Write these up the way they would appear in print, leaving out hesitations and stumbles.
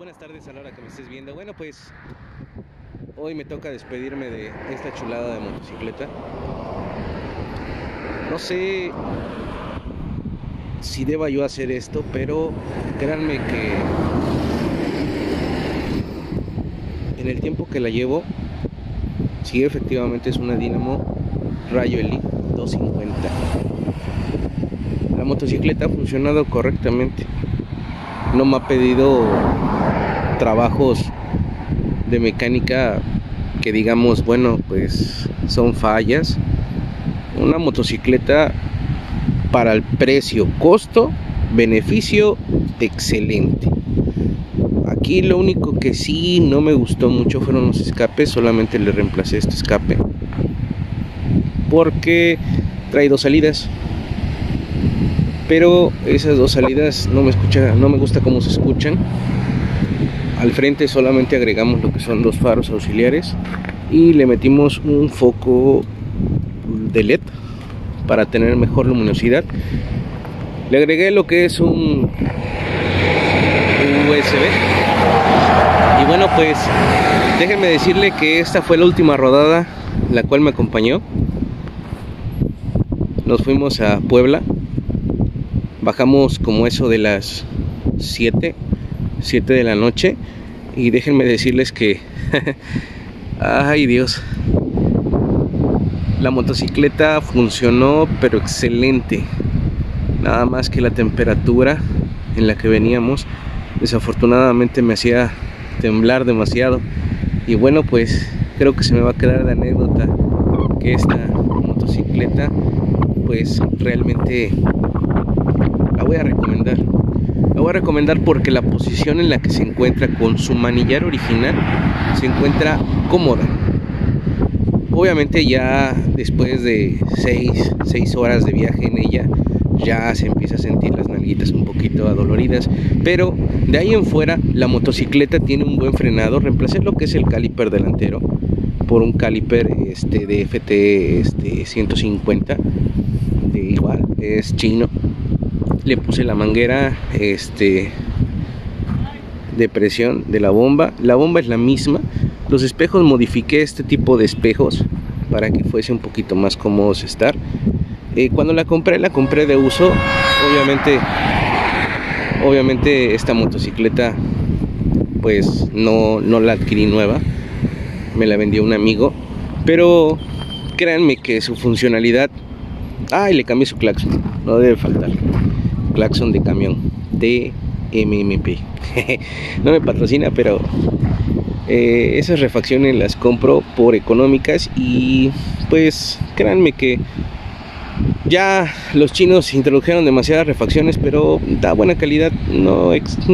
buenas tardes a la hora que me estés viendo. Bueno, pues hoy me toca despedirme de esta chulada de motocicleta. No sé si deba yo hacer esto, pero créanme que en el tiempo que la llevo, sí, efectivamente es una Dynamo Rayo Elite 250. La motocicleta ha funcionado correctamente. No me ha pedido trabajos de mecánica que digamos, bueno, pues son fallas. Una motocicleta para el precio, costo, beneficio, excelente. Aquí lo único que sí no me gustó mucho fueron los escapes. Solamente le reemplacé este escape porque trae dos salidas, pero esas dos salidas no me gusta cómo se escuchan. Al frente solamente agregamos lo que son dos faros auxiliares y le metimos un foco de LED para tener mejor luminosidad. Le agregué lo que es un USB. Y bueno, pues déjenme decirle que esta fue la última rodada la cual me acompañó. Nos fuimos a Puebla. Bajamos como eso de las 7 de la noche. Y déjenme decirles que ay Dios, la motocicleta funcionó pero excelente. Nada más que la temperatura en la que veníamos desafortunadamente me hacía temblar demasiado. Y bueno, pues creo que se me va a quedar de anécdota que esta motocicleta pues realmente la voy a recomendar. La voy a recomendar porque la posición en la que se encuentra con su manillar original se encuentra cómoda. Obviamente ya después de 6 horas de viaje en ella ya se empieza a sentir las nalguitas un poquito adoloridas, pero de ahí en fuera la motocicleta tiene un buen frenado. Reemplacé lo que es el caliper delantero por un caliper de FT 150, de igual es chino. Le puse la manguera de presión de la bomba. La bomba es la misma. Los espejos, modifiqué este tipo de espejos para que fuese un poquito más cómodos estar. Cuando la compré de uso. Obviamente esta motocicleta pues no la adquirí nueva, me la vendió un amigo, pero créanme que su funcionalidad, le cambié su claxon, no debe faltar, claxon de camión de MMP. No me patrocina, pero esas refacciones las compro por económicas. Y pues créanme que ya los chinos introdujeron demasiadas refacciones, pero da buena calidad. No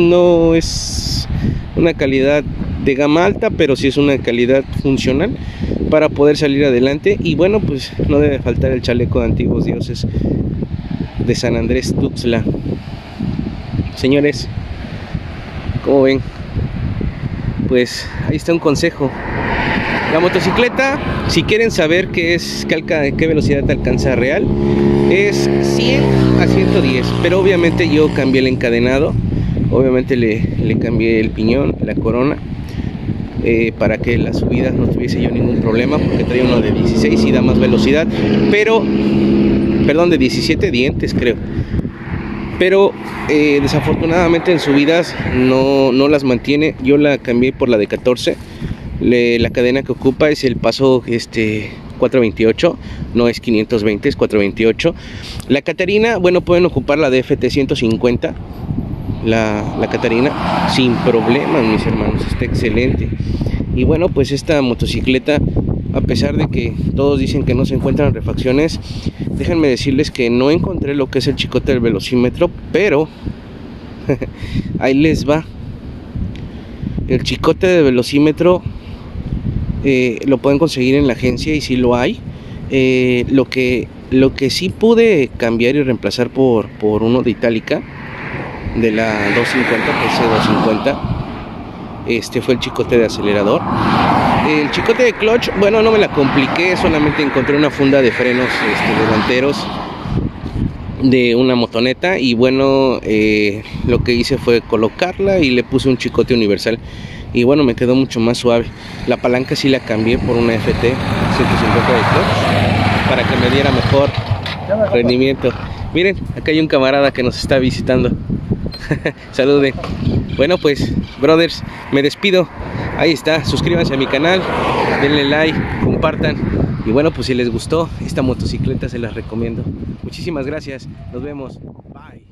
es una calidad de gama alta, pero sí es una calidad funcional para poder salir adelante. Y bueno, pues no debe faltar el chaleco de antiguos dioses de San Andrés Tuxtla. Señores, ¿cómo ven? Pues ahí está un consejo. La motocicleta, si quieren saber qué velocidad alcanza real, es 100 a 110, pero obviamente yo cambié el encadenado, obviamente le cambié el piñón, la corona, para que las subidas no tuviese yo ningún problema, porque traía uno de 16 y da más velocidad, pero, perdón, de 17 dientes creo, pero desafortunadamente en subidas no las mantiene. Yo la cambié por la de 14. La cadena que ocupa es el paso 428, no es 520, es 428. La Catarina, bueno, pueden ocupar la de FT 150, la Catarina, sin problemas, mis hermanos, está excelente. Y bueno, pues esta motocicleta, a pesar de que todos dicen que no se encuentran refacciones, déjenme decirles que no encontré lo que es el chicote del velocímetro, pero ahí les va. El chicote de velocímetro lo pueden conseguir en la agencia y sí lo hay. Lo que sí pude cambiar y reemplazar por uno de Itálica, de la 250, PC250, fue el chicote de acelerador. El chicote de clutch, bueno, no me la compliqué, solamente encontré una funda de frenos delanteros de una motoneta. Y bueno, lo que hice fue colocarla y le puse un chicote universal. Y bueno, me quedó mucho más suave. La palanca sí la cambié por una FT 150 de clutch para que me diera mejor rendimiento. Miren, acá hay un camarada que nos está visitando. Saluden. Bueno, pues, brothers, me despido. Ahí está, suscríbanse a mi canal, denle like, compartan. Y bueno, pues si les gustó esta motocicleta, se las recomiendo. Muchísimas gracias, nos vemos. Bye.